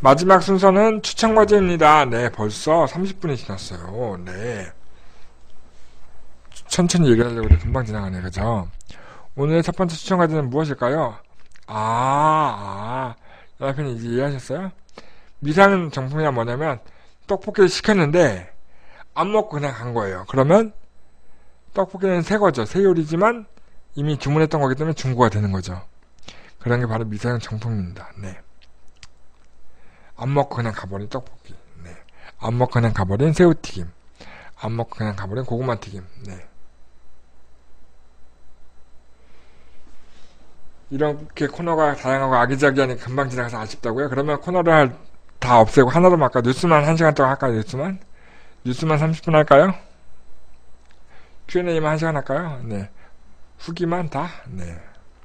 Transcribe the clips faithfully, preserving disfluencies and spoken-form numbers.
마지막 순서는 추천 과제입니다. 네, 벌써 삼십 분이 지났어요. 네. 천천히 얘기하려고 해도 금방 지나가네, 그죠? 오늘의 첫 번째 추천 과제는 무엇일까요? 아, 아, 여러분 이제 이해하셨어요? 미상 정품이란 뭐냐면, 떡볶이를 시켰는데, 안 먹고 그냥 간 거예요. 그러면, 떡볶이는 새 거죠. 새 요리지만, 이미 주문했던 거기 때문에 중고가 되는 거죠. 그런 게 바로 미사용 정품입니다. 네. 안 먹고 그냥 가버린 떡볶이. 네. 안 먹고 그냥 가버린 새우튀김. 안 먹고 그냥 가버린 고구마 튀김. 네. 이렇게 코너가 다양하고 아기자기하니 금방 지나가서 아쉽다고요? 그러면 코너를 다 없애고 하나로 할까요? 뉴스만 한 시간 동안 할까요? 뉴스만? 뉴스만 삼십 분 할까요? 큐 앤 에이만 한 시간 할까요? 네. 후기만 다? 네.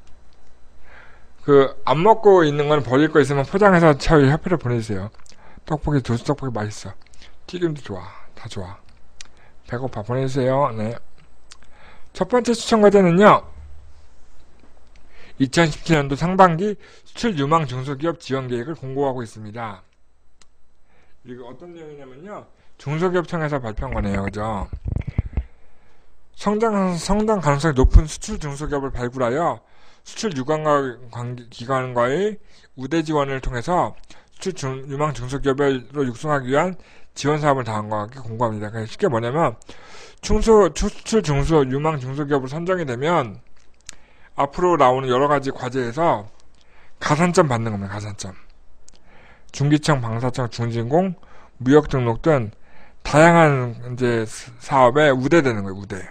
그, 안 먹고 있는 건 버릴 거 있으면 포장해서 저희 협회로 보내주세요. 떡볶이, 도수 떡볶이 맛있어. 튀김도 좋아. 다 좋아. 배고파. 보내주세요. 네. 첫 번째 추천 과제는요. 이천십칠 년도 상반기 수출 유망 중소기업 지원 계획을 공고하고 있습니다. 이거 어떤 내용이냐면요. 중소기업청에서 발표한 거네요. 그죠? 성장, 성장 가능성이 높은 수출 중소기업을 발굴하여 수출 유관 기관과의 우대 지원을 통해서 수출 중, 유망 중소기업으로 육성하기 위한 지원 사업을 다한 것 같게 공고합니다. 그러니까 쉽게 뭐냐면 중소, 수출 중소 유망 중소기업으로 선정이 되면 앞으로 나오는 여러 가지 과제에서 가산점 받는 겁니다. 가산점. 중기청, 방사청, 중진공, 무역 등록 등 다양한 이제 사업에 우대되는 거예요. 우대.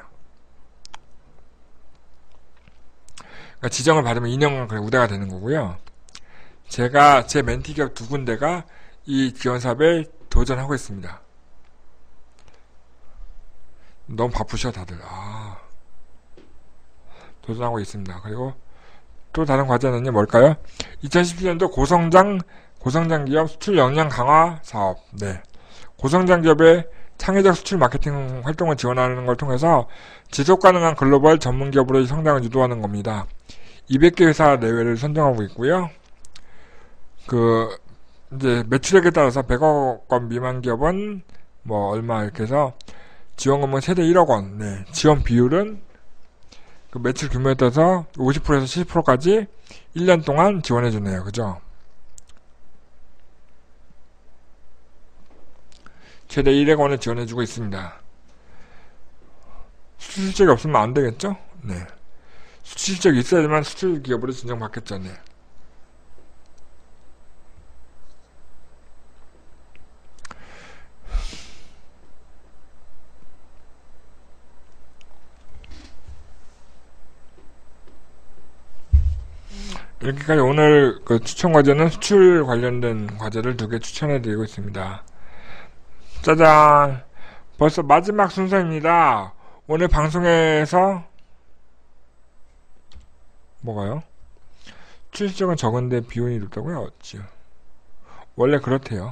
그러니까 지정을 받으면 이 년간 그래 우대가 되는 거고요. 제가 제 멘티 기업 두 군데가 이 지원 사업에 도전하고 있습니다. 너무 바쁘셔 다들. 아. 도전하고 있습니다. 그리고 또 다른 과제는요, 뭘까요? 이천십칠 년도 고성장, 고성장 기업 수출 역량 강화 사업. 네. 고성장 기업의 창의적 수출 마케팅 활동을 지원하는 걸 통해서 지속 가능한 글로벌 전문 기업으로의 성장을 유도하는 겁니다. 이백 개 회사 내외를 선정하고 있고요. 그, 이제 매출액에 따라서 백억 원 미만 기업은 뭐 얼마 이렇게 해서 지원금은 최대 일억 원. 네. 지원 비율은 그 매출 규모에 따라서 오십 퍼센트에서 칠십 퍼센트까지 일 년 동안 지원해주네요. 그죠? 최대 일억 원을 지원해주고 있습니다. 수출 실적이 없으면 안 되겠죠? 네. 수출 실적이 있어야지만 수출 기업으로 진정받겠죠. 네. 이렇게까지 오늘 그 추천 과제는 수출 관련된 과제를 두 개 추천해드리고 있습니다. 짜잔! 벌써 마지막 순서입니다. 오늘 방송에서 뭐가요? 출시적은 적은데 비용이 높다고요? 어찌요? 원래 그렇대요.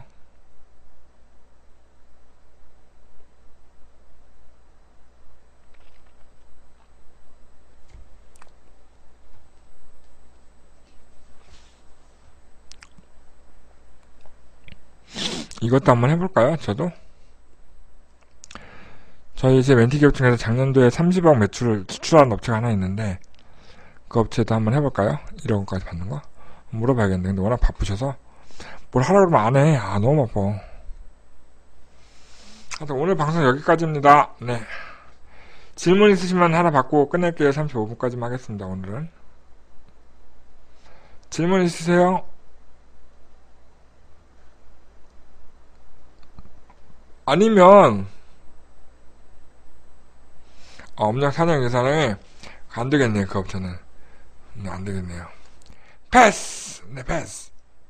이것도 한번 해볼까요? 저도? 저희 이제 멘티 기업 중에서 작년도에 삼십억 매출을 수출한 업체가 하나 있는데 그 업체도 한번 해볼까요? 일억 원까지 받는 거? 물어봐야겠는데 근데 워낙 바쁘셔서 뭘 하라고 그러면 안 해. 아 너무 바빠. 하여튼 오늘 방송 여기까지입니다. 네. 질문 있으시면 하나 받고 끝낼게요. 삼십오 분까지만 하겠습니다. 오늘은. 질문 있으세요? 아니면 어, 업력 사냥 예산에 안 되겠네요. 그 업체는. 네, 안 되겠네요. 패스! 네, 패스.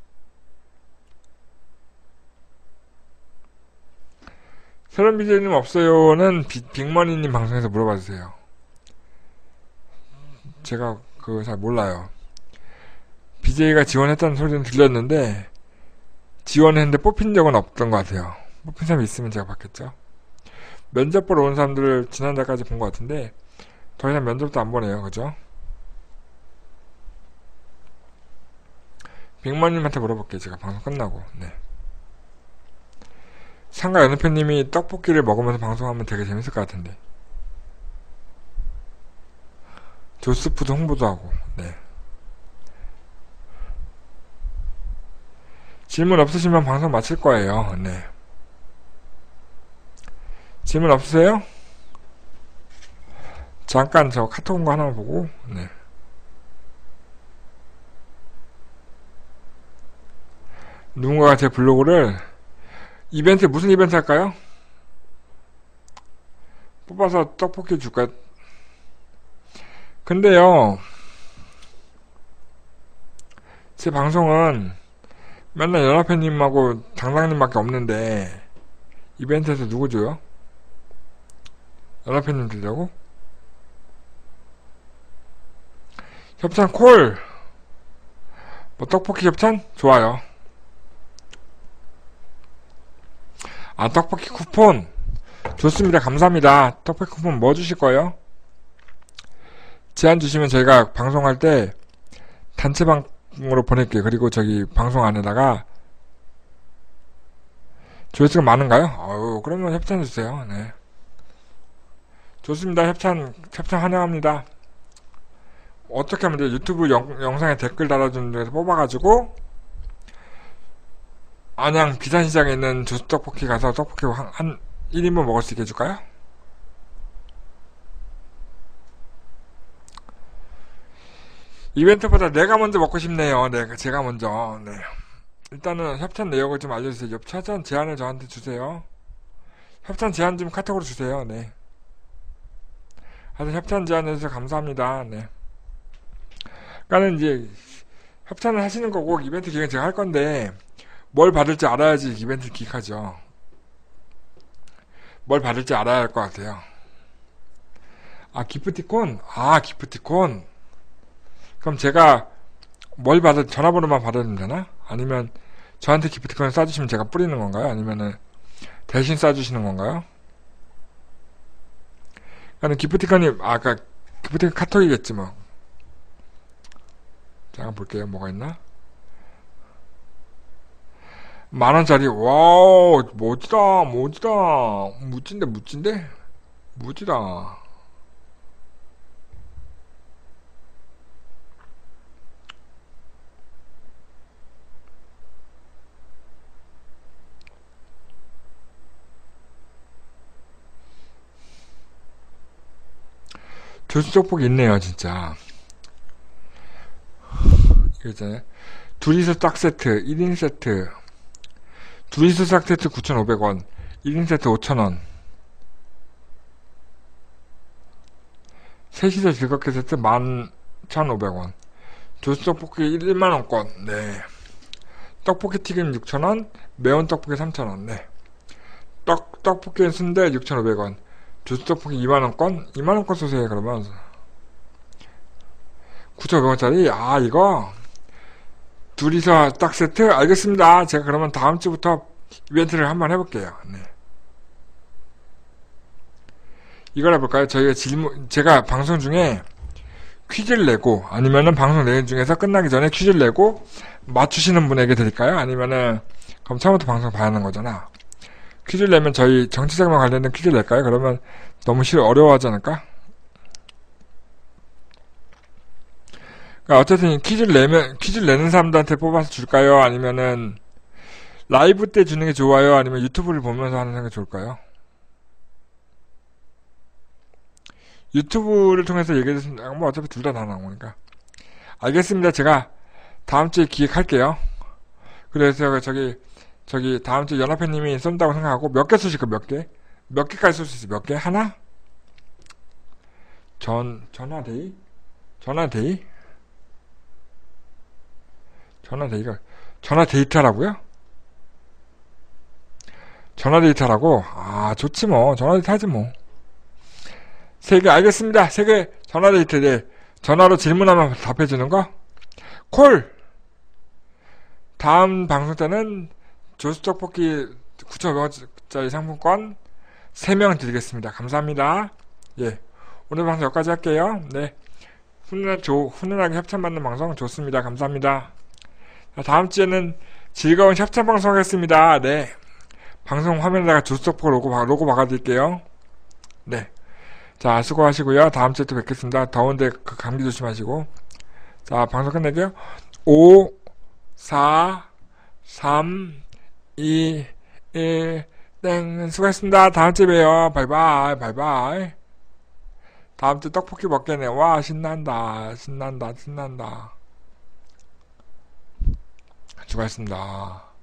새로운 비제이님 없어요는 비, 빅머니님 방송에서 물어봐 주세요. 제가 그거 잘 몰라요. 비제이가 지원했다는 소리는 들렸는데 지원했는데 뽑힌 적은 없던 것 같아요. 뽑힌 사람이 있으면 제가 받겠죠. 면접 보러 온 사람들을 지난달까지 본 것 같은데 더 이상 면접도 안 보네요. 그죠? 빅머님한테 물어볼게요. 제가 방송 끝나고. 네. 상가 연우표님이 떡볶이를 먹으면서 방송하면 되게 재밌을 것 같은데. 조스푸드 홍보도 하고. 네. 질문 없으시면 방송 마칠 거예요. 네. 질문 없으세요? 잠깐 저 카톡 온 거 하나 보고. 네. 누군가가 제 블로그를 이벤트 무슨 이벤트 할까요? 뽑아서 떡볶이 줄까요? 근데요, 제 방송은 맨날 연합회님하고 당당님밖에 없는데 이벤트에서 누구 줘요? 연합회님 드리려고? 협찬 콜! 뭐 떡볶이 협찬? 좋아요. 아, 떡볶이 쿠폰 좋습니다. 감사합니다. 떡볶이 쿠폰 뭐 주실 거예요? 제안 주시면 저희가 방송할 때 단체방으로 보낼게요. 그리고 저기 방송 안에다가 조회수가 많은가요? 어우, 그러면 협찬 주세요. 네. 좋습니다. 협찬, 협찬 환영합니다. 어떻게 하면 돼요? 유튜브 영, 영상에 댓글 달아주는 데서 뽑아가지고 안양 비산시장에 있는 조수떡볶이 가서 떡볶이 한, 한 일 인분 먹을 수 있게 해줄까요? 이벤트보다 내가 먼저 먹고 싶네요. 네, 제가 먼저. 네. 일단은 협찬 내역을 좀 알려주세요. 협찬 제안을 저한테 주세요. 협찬 제안 좀 카톡으로 주세요. 네. 하여튼 협찬 제안해주셔서 감사합니다. 네. 그러니까는 이제 협찬을 하시는 거고 이벤트 기획은 제가 할 건데 뭘 받을지 알아야지 이벤트 기획하죠. 뭘 받을지 알아야 할 것 같아요. 아, 기프티콘? 아, 기프티콘. 그럼 제가 뭘 받을, 전화번호만 받으면 되나? 아니면 저한테 기프티콘을 싸주시면 제가 뿌리는 건가요? 아니면은 대신 싸주시는 건가요? 그러니까 기프티콘이, 아, 아까 기프티콘 카톡이겠지 뭐. 자, 한번 볼게요. 뭐가 있나? 만원짜리, 와우, 멋지다, 멋지다. 무진데, 무진데? 무지다. 조수떡볶이 있네요, 진짜. 이거 있잖아요. 둘이서 딱 세트, 일 인 세트. 둘이서 싹 세트 구천오백 원, 일 인 세트 오천 원, 셋이서 즐겁게 세트 만 천오백 원, 조수떡볶이 일만 원권, 네. 떡볶이 튀김 육천 원, 매운 떡볶이 삼천 원, 네. 떡, 떡볶이 순대 육천오백 원, 조수떡볶이 이만 원권, 이만 원권 쏘세요, 그러면. 구천오백 원짜리, 아, 이거. 둘이서 딱 세트? 알겠습니다. 제가 그러면 다음 주부터 이벤트를 한번 해볼게요. 네. 이걸 해볼까요? 저희가 질문, 제가 방송 중에 퀴즈를 내고, 아니면은 방송 내용 중에서 끝나기 전에 퀴즈를 내고, 맞추시는 분에게 드릴까요? 아니면은, 그럼 처음부터 방송 봐야 하는 거잖아. 퀴즈를 내면 저희 정치자금과 관련된 퀴즈를 낼까요? 그러면 너무 싫어, 어려워하지 않을까? 그러니까 어쨌든 퀴즈를 내면 퀴즈를 내는 사람들한테 뽑아서 줄까요? 아니면은 라이브 때 주는 게 좋아요? 아니면 유튜브를 보면서 하는 게 좋을까요? 유튜브를 통해서 얘기해 주시면 뭐 어차피 둘 다 다 나오니까. 알겠습니다. 제가 다음 주에 기획할게요. 그래서 저기 저기 다음 주에 연합회님이 쏜다고 생각하고 몇 개 쏘실 거 몇 개? 몇 개까지 쏠 수 있어요? 몇 개? 하나? 전 전화데이? 전화데이? 전화 데이가 전화 데이트하라고요? 전화 데이트하라고? 아, 좋지 뭐. 전화 데이트 하지 뭐. 세 개 알겠습니다. 세 개 전화 데이트. 네. 전화로 질문하면 답해주는 거? 콜. 다음 방송 때는 조수떡볶이 구천오백 원짜리 상품권 세 명 드리겠습니다. 감사합니다. 예. 오늘 방송 여기까지 할게요. 네. 훈훈하게, 훈훈하게 협찬받는 방송 좋습니다. 감사합니다. 다음 주에는 즐거운 협찬 방송 하겠습니다. 네. 방송 화면에다가 주스토퍼 로고, 로고 박아드릴게요. 네. 자, 수고하시고요. 다음 주에 또 뵙겠습니다. 더운데 그 감기 조심하시고. 자, 방송 끝낼게요. 오, 사, 삼, 이, 일, 땡. 수고했습니다. 다음 주에 봬요. 바이바이, 바이바이. 다음 주 떡볶이 먹겠네. 와, 신난다. 신난다, 신난다. 수고하셨습니다.